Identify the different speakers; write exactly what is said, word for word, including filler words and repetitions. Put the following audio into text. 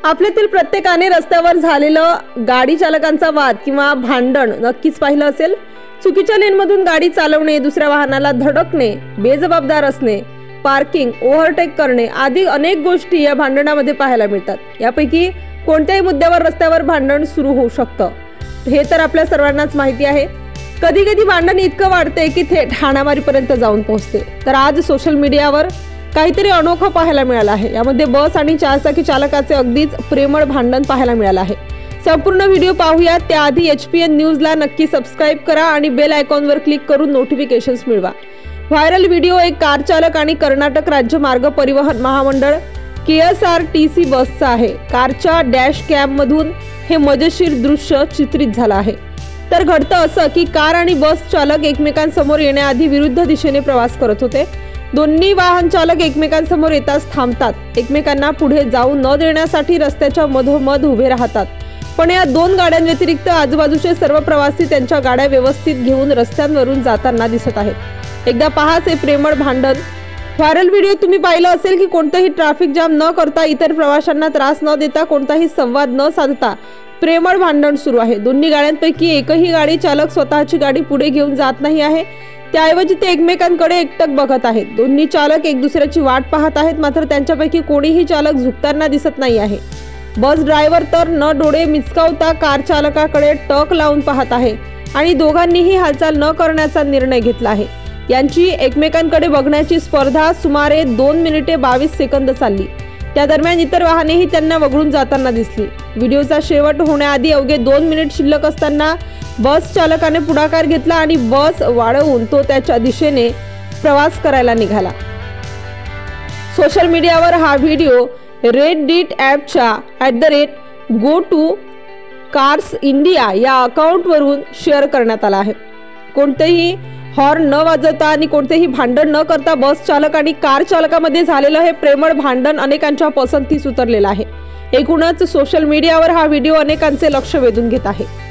Speaker 1: आपल्यातील प्रत्येकाने रस्त्यावर झालेलं गाडी चालकांचा वाद किंवा भांडण नक्कीच पाहिलं असेल। चुकीच्या लेनमधून गाडी चालवणे, दुसऱ्या वाहनाला धडकणे, बेजबाबदार असणे, पार्किंग, ओव्हरटेक करणे आदी अनेक गोष्टी या भांडणामध्ये पाहायला मिळतात। यापैकी कोणत्याही मुद्द्यावर रस्त्यावर भांडण सुरू होऊ शकतं, हे तर आपल्या सर्वांनाच माहिती आहे। कधी कधी भांडण इतकं वाढते की थेट हाणामारीपर्यंत जाऊन पोहोचते। तर आज सोशल मीडियावर काहीतरी अनोखं पाहायला मिळालं आहे। यामध्ये बस आणि चारचाकी चालकाचे अगदीच प्रेमळ भांडण पाहायला मिळालं आहे। संपूर्ण व्हिडिओ पाहूया त्याआधी एच पी एन न्यूजला नक्की सबस्क्राईब करा आणि बेल आयकॉनवर क्लिक करून नोटिफिकेशन्स मिळवा। व्हायरल व्हिडिओ एक कार चालक आणि कर्नाटक राज्य मार्ग परिवहन महामंडळ K S R T C बसचा आहे। कारच्या डॅश कॅम मधून हे मजेशीर दृश्य चित्रित झालं आहे। तर घडतं असं की कार आणि बस चालक एकमेकांसमोर येण्याआधी विरुद्ध दिशेने प्रवास करत होते। दोन्ही वाहन चालक एकमेकांसमोर येताच थांबतात, एकमेकांना पुढे जाऊ न देण्यासाठी रस्त्याच्या मधोमध उभे राहतात। पण या दोन गाड्यांव्यतिरिक्त आजूबाजूचे सर्व प्रवासी त्यांच्या गाड्या व्यवस्थित घेऊन रस्त्यांवरून जाताना दिसत आहेत। एकदा पहाच हे प्रेमळ भांडण। व्हायरल व्हिडिओ तुम्ही पाहिलं असेल की कोणतेही ट्रॅफिक जाम न करता, इतर प्रवाशांना त्रास न देता, कोणताही संवाद न साधता प्रेमळ भांडण सुरू आहे। दोन्ही गाड्यांपैकी एकही गाडी चालक स्वतःची गाडी पुढे घेऊन जात नाही आहे, त्याऐवजी ते एकमेकांकडे एकटक बघत आहेत। दोन्ही चालक एक दुसऱ्याची वाट पाहत आहेत, मात्र त्यांच्यापैकी कोणीही चालक झुकताना दिसत नाही आहे। बस ड्रायव्हर तर न डोळे मिचकावता कार चालकाकडे टक लावून पाहत आहे आणि दोघांनीही हालचाल न करण्याचा निर्णय घेतला आहे। यांची एकमेकांकडे बघण्याची स्पर्धा सुमारे दोन मिनिटे बावीस सेकंद चालली। त्या दरम्यान इतर वाहनेही त्यांना वगळून जाताना दिसली। व्हिडिओचा शेवट होण्याआधी अवघे दोन मिनिट शिल्लक असताना बस चालकाने पुढाकार घेतला आणि बस वाढवून तो त्याच्या दिशेने प्रवास करायला निघाला। सोशल मीडियावर हा व्हिडिओ रेडिट ॲपच्या at the rate go to cars India या अकाउंटवरून शेअर करण्यात आला आहे। कोणतेही हॉर्न न वाजवता आणि कोणतेही भांडण न करता बस चालक आणि कार चालकामध्ये झालेलं हे प्रेमळ भांडण अनेकांच्या पसंतीस उतरलेलं आहे। एकूणच सोशल मीडियावर हा व्हिडिओ अनेकांचे लक्ष वेधून घेत आहे।